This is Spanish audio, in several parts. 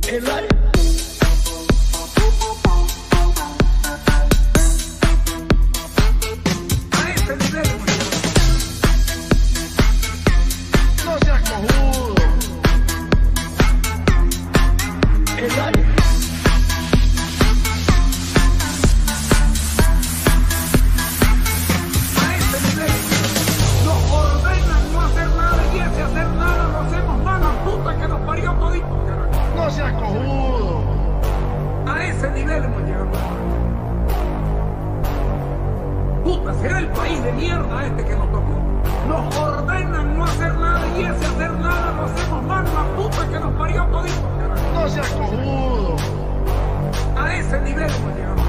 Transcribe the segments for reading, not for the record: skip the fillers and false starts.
El aire. A ese nivel, no seas cojudo. El aire. A ese nivel nos ordenan no hacer nada y ese hacer nada lo hacemos mal, la puta que nos parió todito. No seas cojudo. A ese nivel hemos llegado. Puta, será el país de mierda este que nos tocó. Nos ordenan no hacer nada y ese hacer nada lo hacemos mal, la puta que nos parió todito. No seas cojudo. A ese nivel hemos llegado.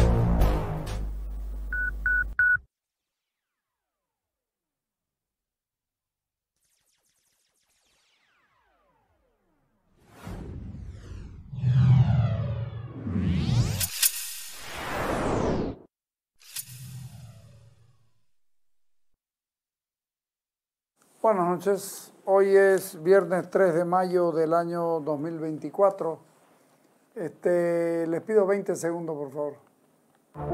Buenas noches, hoy es viernes 3 de mayo del año 2024. Les pido 20 segundos, por favor.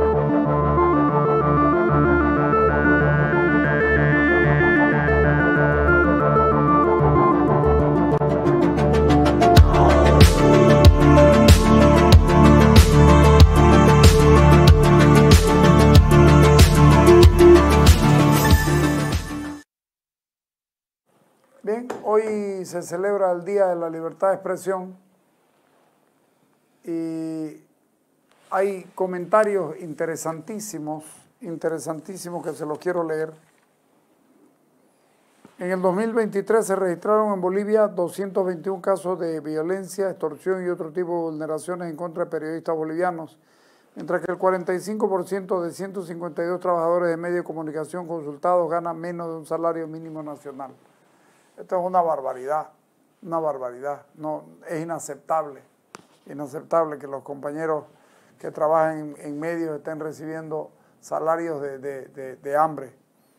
Bien, hoy se celebra el Día de la Libertad de Expresión y hay comentarios interesantísimos que se los quiero leer. En el 2023 se registraron en Bolivia 221 casos de violencia, extorsión y otro tipo de vulneraciones en contra de periodistas bolivianos, mientras que el 45% de 152 trabajadores de medios de comunicación consultados ganan menos de un salario mínimo nacional. Esto es una barbaridad, no, es inaceptable que los compañeros que trabajan en medios estén recibiendo salarios de hambre.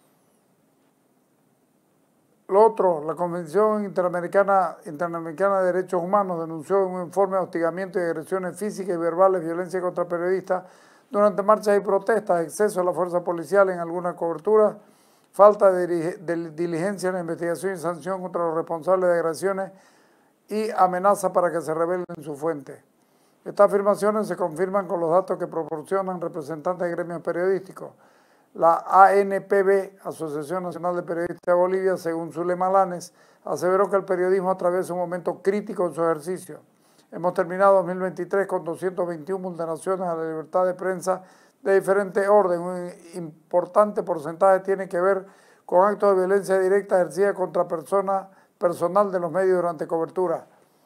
Lo otro, la Convención Interamericana de Derechos Humanos denunció en un informe de hostigamiento y agresiones físicas y verbales, violencia contra periodistas durante marchas y protestas, exceso de la fuerza policial en algunas coberturas, falta de diligencia en la investigación y sanción contra los responsables de agresiones y amenaza para que se revelen su fuente. Estas afirmaciones se confirman con los datos que proporcionan representantes de gremios periodísticos. La ANPB, Asociación Nacional de Periodistas de Bolivia, según Zulema Lanes, aseveró que el periodismo atraviesa un momento crítico en su ejercicio. Hemos terminado 2023 con 221 vulneraciones a la libertad de prensa de diferente orden. Un importante porcentaje tiene que ver con actos de violencia directa ejercida contra personal de los medios durante cobertura.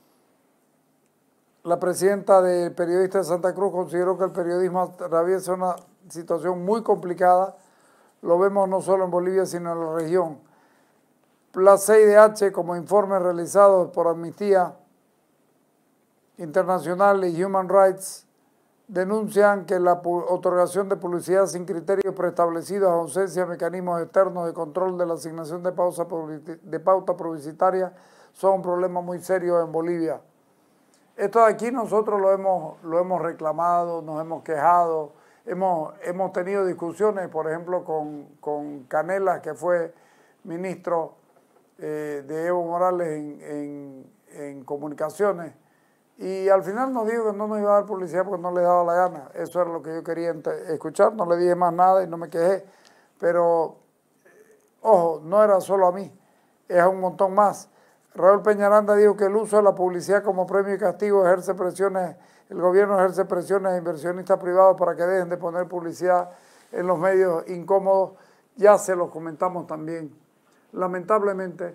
La presidenta de Periodistas de Santa Cruz consideró que el periodismo atraviesa una situación muy complicada. Lo vemos no solo en Bolivia, sino en la región. La CIDH, como informes realizados por Amnistía Internacional y Human Rights, denuncian que la otorgación de publicidad sin criterios preestablecidos, ausencia de mecanismos externos de control de la asignación de pauta publicitaria son un problema muy serio en Bolivia. Esto de aquí nosotros lo hemos reclamado, nos hemos quejado, hemos tenido discusiones, por ejemplo, con Canelas, que fue ministro de Evo Morales en comunicaciones, y al final nos dijo que no nos iba a dar publicidad porque no le daba la gana. Eso era lo que yo quería escuchar, no le dije más nada y no me quejé. Pero, ojo, no era solo a mí, es a un montón más. Raúl Peñaranda dijo que el uso de la publicidad como premio y castigo el gobierno ejerce presiones a inversionistas privados para que dejen de poner publicidad en los medios incómodos. Ya se los comentamos también. Lamentablemente,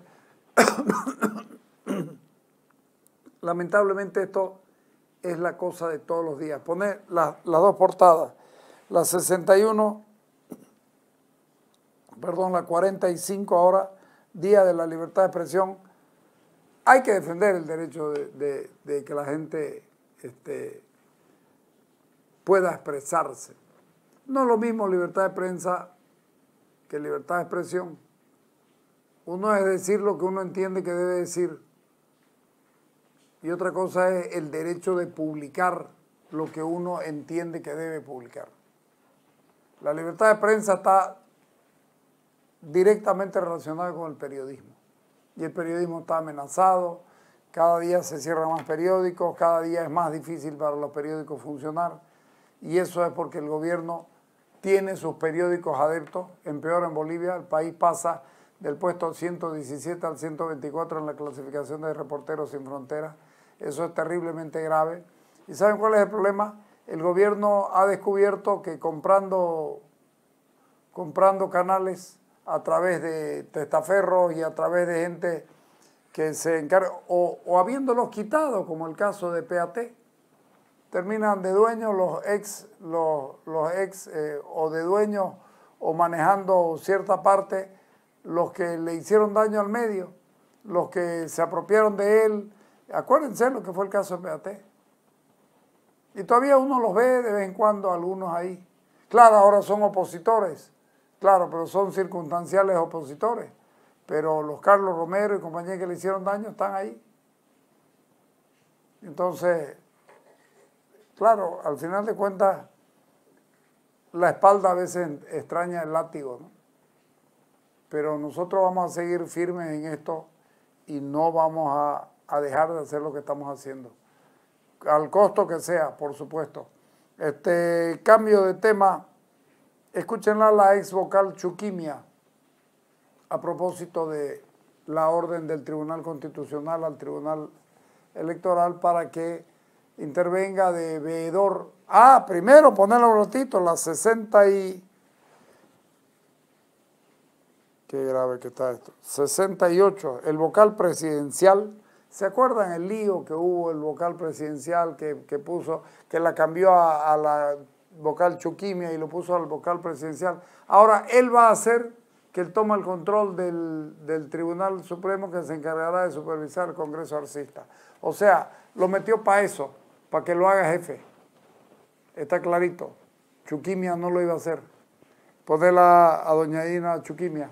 esto es la cosa de todos los días. Poner las dos portadas, la 61, la 45 ahora, Día de la Libertad de Expresión. Hay que defender el derecho de que la gente pueda expresarse. No es lo mismo libertad de prensa que libertad de expresión. Uno es decir lo que uno entiende que debe decir. y otra cosa es el derecho de publicar lo que uno entiende que debe publicar. La libertad de prensa está directamente relacionada con el periodismo, y el periodismo está amenazado. Cada día se cierran más periódicos, cada día es más difícil para los periódicos funcionar, y eso es porque el gobierno tiene sus periódicos adeptos. Empeora en Bolivia, el país pasa del puesto 117 al 124 en la clasificación de Reporteros Sin Fronteras. Eso es terriblemente grave. ¿Y saben cuál es el problema? El gobierno ha descubierto que comprando canales a través de testaferros y a través de gente que se encarga, o habiéndolos quitado, como el caso de PAT, terminan de dueños los ex o de dueños o manejando cierta parte los que le hicieron daño al medio, los que se apropiaron de él. Acuérdense lo que fue el caso de PAT. Y todavía uno los ve de vez en cuando, algunos ahí. Claro, ahora son opositores, claro, pero son circunstanciales opositores. Pero los Carlos Romero y compañía que le hicieron daño están ahí. Entonces, claro, al final de cuentas, la espalda a veces extraña el látigo, ¿no? Pero nosotros vamos a seguir firmes en esto y no vamos a dejar de hacer lo que estamos haciendo, al costo que sea, por supuesto. Cambio de tema, escúchenla la ex vocal Chuquimia, a propósito de la orden del Tribunal Constitucional al Tribunal Electoral para que intervenga de veedor. Primero ponerlo un ratito, la 60 y... Qué grave que está esto. 68, el vocal presidencial. ¿Se acuerdan el lío que hubo, el vocal presidencial que puso, que la cambió a la vocal Chuquimia y lo puso al vocal presidencial? Ahora él va a hacer que él toma el control del Tribunal Supremo, que se encargará de supervisar el Congreso Arcista. O sea, lo metió para eso, para que lo haga jefe. Está clarito. Chuquimia no lo iba a hacer. Ponela a doña Dina Chuquimia.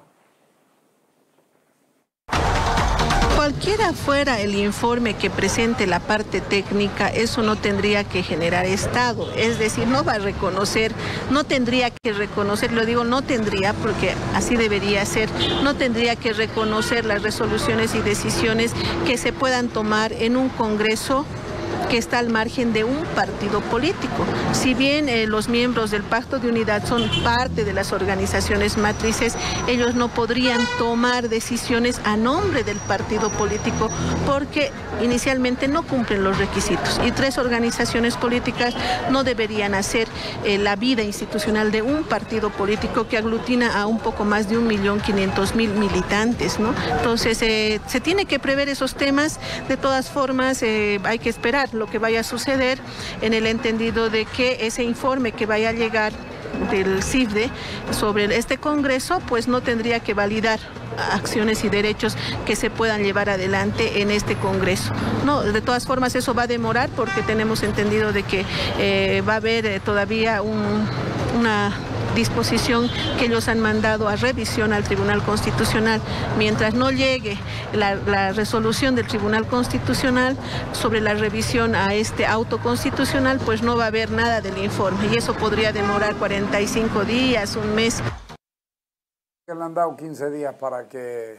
Cualquiera fuera el informe que presente la parte técnica, eso no tendría que generar estado, es decir, no va a reconocer, no tendría que reconocer, lo digo no tendría porque así debería ser, no tendría que reconocer las resoluciones y decisiones que se puedan tomar en un Congreso que está al margen de un partido político. Si bien los miembros del Pacto de Unidad son parte de las organizaciones matrices, ellos no podrían tomar decisiones a nombre del partido político porque inicialmente no cumplen los requisitos. Y 3 organizaciones políticas no deberían hacer la vida institucional de un partido político que aglutina a un poco más de 1.500.000 militantes, ¿no? Entonces, se tiene que prever esos temas. De todas formas, hay que esperar lo que vaya a suceder en el entendido de que ese informe que vaya a llegar del CIFDE sobre este Congreso, pues no tendría que validar acciones y derechos que se puedan llevar adelante en este Congreso. No, de todas formas eso va a demorar porque tenemos entendido de que va a haber todavía una disposición que ellos han mandado a revisión al Tribunal Constitucional. Mientras no llegue la resolución del Tribunal Constitucional sobre la revisión a este auto constitucional, pues no va a haber nada del informe y eso podría demorar 45 días, un mes. Le han dado 15 días para que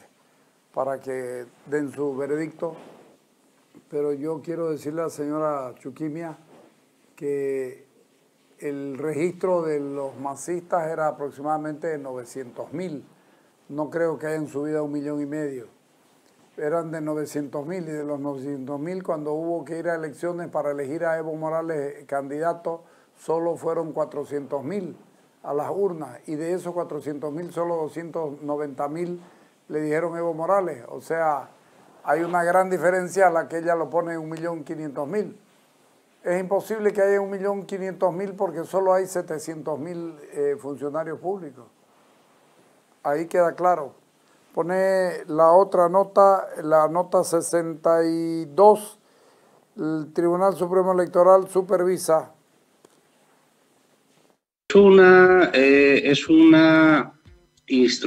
den su veredicto, pero yo quiero decirle a la señora Chuquimia que el registro de los masistas era aproximadamente 900.000. No creo que hayan subido a 1,5 millones. Eran de 900.000 y de los 900.000 cuando hubo que ir a elecciones para elegir a Evo Morales candidato, solo fueron 400.000 a las urnas y de esos 400.000 solo 290.000 le dijeron Evo Morales. O sea, hay una gran diferencia a la que ella lo pone en 1.500.000. Es imposible que haya 1.500.000 porque solo hay 700.000 funcionarios públicos. Ahí queda claro. Pone la otra nota, la nota 62. El Tribunal Supremo Electoral supervisa. Es una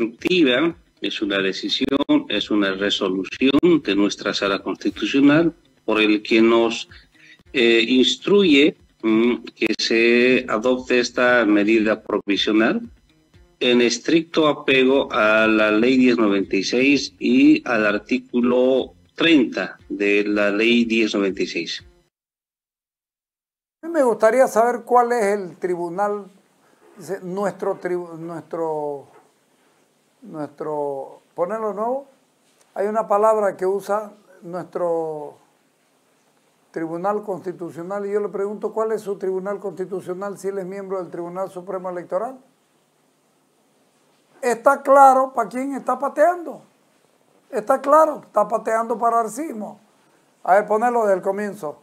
instructiva, es una decisión, es una resolución de nuestra Sala Constitucional por el que nos instruye que se adopte esta medida provisional en estricto apego a la Ley 1096 y al artículo 30 de la Ley 1096. A mí me gustaría saber cuál es el tribunal, ponerlo de nuevo, hay una palabra que usa nuestro Tribunal Constitucional y yo le pregunto cuál es su Tribunal Constitucional si él es miembro del Tribunal Supremo Electoral. Está claro para quién está pateando. Está claro, está pateando para Arcismo. A ver, ponerlo desde el comienzo.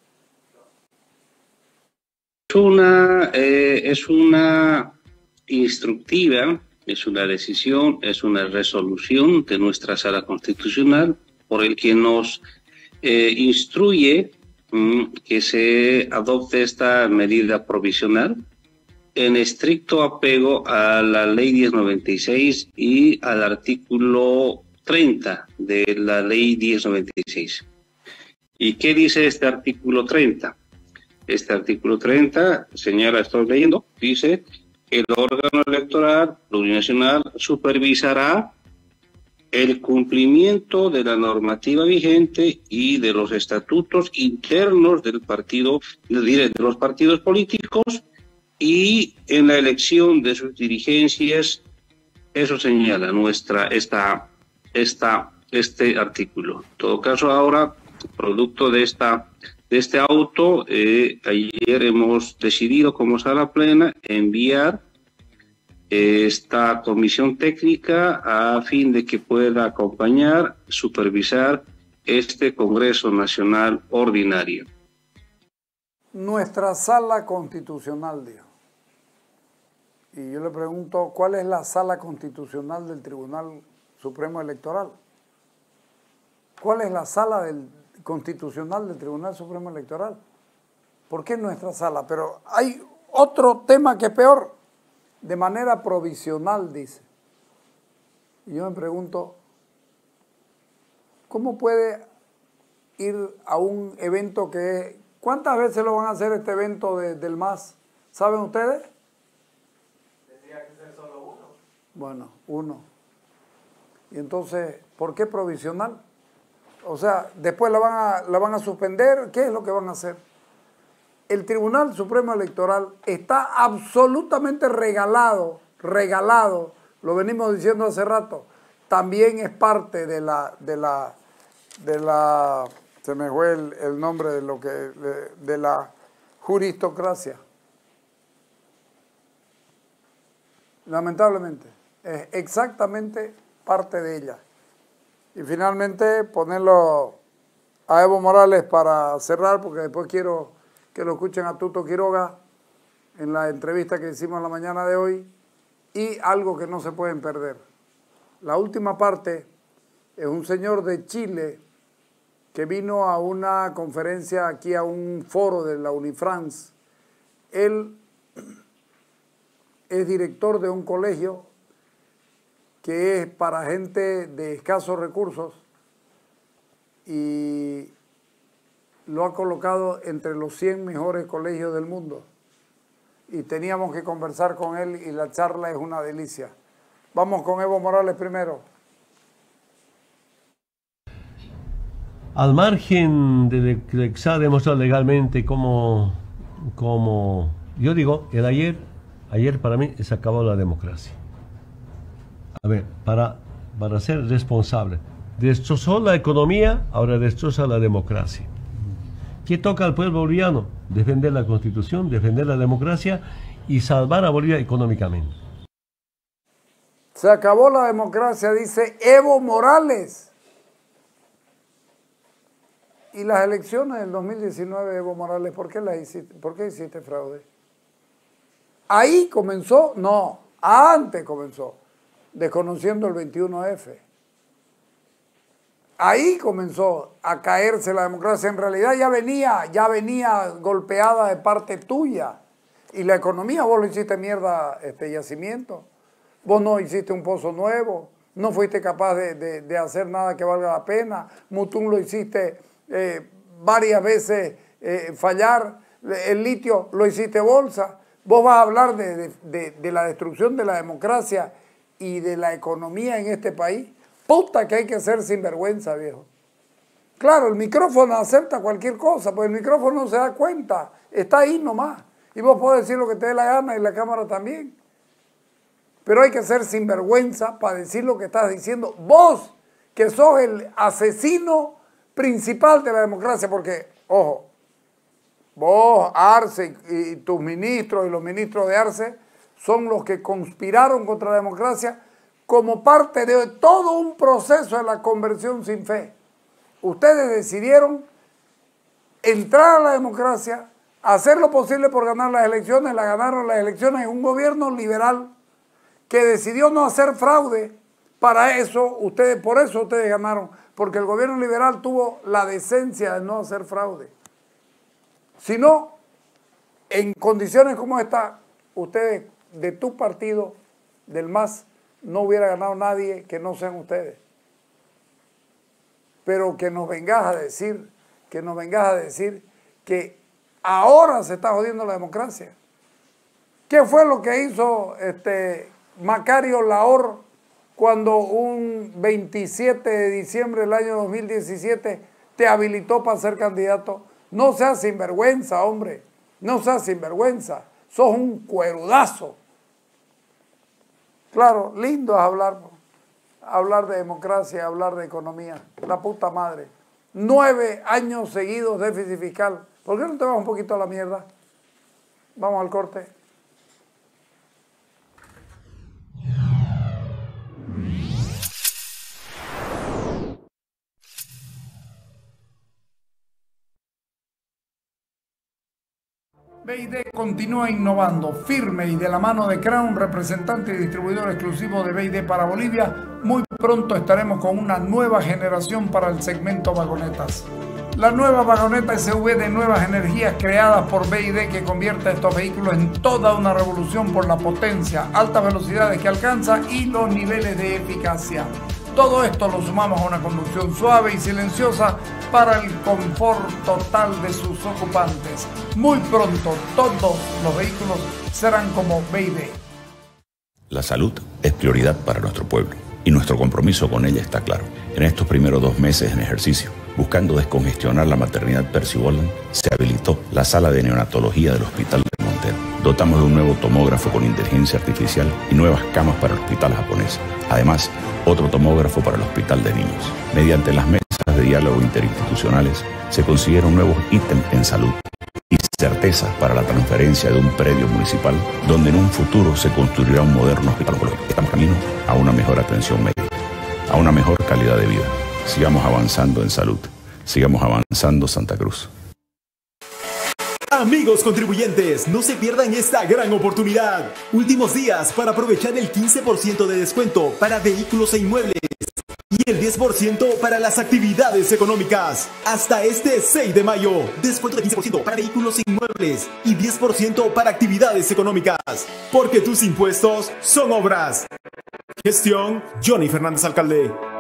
Es una instructiva, es una decisión, es una resolución de nuestra Sala Constitucional por el que nos instruye que se adopte esta medida provisional en estricto apego a la Ley 1096 y al artículo 30 de la Ley 1096. ¿Y qué dice este artículo 30? Este artículo 30 señala, estoy leyendo, dice: el órgano electoral plurinacional supervisará el cumplimiento de la normativa vigente y de los estatutos internos del partido, de los partidos políticos y en la elección de sus dirigencias. Eso señala este artículo. En todo caso, ahora, producto de este auto, ayer hemos decidido como Sala Plena enviar esta comisión técnica a fin de que pueda acompañar, supervisar este Congreso Nacional Ordinario. Nuestra Sala Constitucional, dijo. Y yo le pregunto, ¿cuál es la Sala Constitucional del Tribunal Supremo Electoral? ¿Cuál es la Sala Constitucional del Tribunal Supremo Electoral? ¿Por qué nuestra sala? Pero hay otro tema que es peor. De manera provisional, dice. Y yo me pregunto, ¿cómo puede ir a un evento que... ¿Cuántas veces lo van a hacer este evento del MAS? ¿Saben ustedes? Tendría que ser solo uno. Bueno, uno. Y entonces, ¿por qué provisional? O sea, después la van a suspender. ¿Qué es lo que van a hacer? El Tribunal Supremo Electoral está absolutamente regalado, lo venimos diciendo hace rato, también es parte de la se me fue el nombre de la juristocracia. Lamentablemente, es exactamente parte de ella. Y finalmente ponerlo a Evo Morales para cerrar, porque después quiero que lo escuchen a Tuto Quiroga en la entrevista que hicimos la mañana de hoy, y algo que no se pueden perder. La última parte es un señor de Chile que vino a una conferencia aquí, a un foro de la Unifrance. Él es director de un colegio que es para gente de escasos recursos y lo ha colocado entre los 100 mejores colegios del mundo. Y teníamos que conversar con él y la charla es una delicia. Vamos con Evo Morales primero. Al margen de que se ha demostrado legalmente como yo digo, ayer para mí se acabó la democracia. A ver, para ser responsable, destrozó la economía, ahora destroza la democracia. ¿Qué toca al pueblo boliviano? Defender la Constitución, defender la democracia y salvar a Bolivia económicamente. Se acabó la democracia, dice Evo Morales. Y las elecciones del 2019, Evo Morales, ¿por qué las hiciste? ¿Por qué hiciste fraude? Ahí comenzó, no, antes comenzó, desconociendo el 21F. Ahí comenzó a caerse la democracia. En realidad ya venía golpeada de parte tuya. Y la economía, vos lo hiciste mierda, yacimiento. Vos no hiciste un pozo nuevo. No fuiste capaz de hacer nada que valga la pena. Mutún lo hiciste varias veces fallar. El litio lo hiciste bolsa. Vos vas a hablar de la destrucción de la democracia y de la economía en este país. Puta que hay que ser sinvergüenza, viejo. Claro, el micrófono acepta cualquier cosa, pues el micrófono no se da cuenta, está ahí nomás. Y vos podés decir lo que te dé la gana y la cámara también. Pero hay que ser sinvergüenza para decir lo que estás diciendo. Vos, que sos el asesino principal de la democracia, porque, ojo, vos, Arce y tus ministros y los ministros de Arce son los que conspiraron contra la democracia como parte de todo un proceso de la conversión sin fe. Ustedes decidieron entrar a la democracia, hacer lo posible por ganar las elecciones, la ganaron las elecciones en un gobierno liberal que decidió no hacer fraude. Para eso, por eso ustedes ganaron, porque el gobierno liberal tuvo la decencia de no hacer fraude. Si no, en condiciones como esta, ustedes de tu partido, del MAS, no hubiera ganado nadie que no sean ustedes. Pero que nos vengas a decir que ahora se está jodiendo la democracia. ¿Qué fue lo que hizo Macario Lahor cuando un 27 de diciembre del año 2017 te habilitó para ser candidato? No seas sinvergüenza, hombre. No seas sinvergüenza. Sos un cuerudazo. Claro, lindo es hablar de democracia, hablar de economía. La puta madre. 9 años seguidos déficit fiscal. ¿Por qué no te vas un poquito a la mierda? Vamos al corte. BID continúa innovando, firme y de la mano de Crown, representante y distribuidor exclusivo de BID para Bolivia. Muy pronto estaremos con una nueva generación para el segmento vagonetas. La nueva vagoneta SUV de nuevas energías creadas por BID que convierte a estos vehículos en toda una revolución por la potencia, altas velocidades que alcanza y los niveles de eficacia. Todo esto lo sumamos a una conducción suave y silenciosa para el confort total de sus ocupantes. Muy pronto todos los vehículos serán como BID. La salud es prioridad para nuestro pueblo y nuestro compromiso con ella está claro. En estos primeros 2 meses en ejercicio, buscando descongestionar la maternidad Percy Bolland, se habilitó la sala de neonatología del Hospital de Montero. Dotamos de un nuevo tomógrafo con inteligencia artificial y nuevas camas para el hospital japonés. Además, otro tomógrafo para el hospital de niños. Mediante las mesas de diálogo interinstitucionales, se consiguieron nuevos ítems en salud y certeza para la transferencia de un predio municipal donde en un futuro se construirá un moderno hospital oncológico. Estamos camino a una mejor atención médica, a una mejor calidad de vida. Sigamos avanzando en salud. Sigamos avanzando, Santa Cruz. Amigos contribuyentes, no se pierdan esta gran oportunidad. Últimos días para aprovechar el 15% de descuento para vehículos e inmuebles y el 10% para las actividades económicas. Hasta este 6 de mayo, descuento de 15% para vehículos e inmuebles y 10% para actividades económicas. Porque tus impuestos son obras. Gestión Johnny Fernández, alcalde.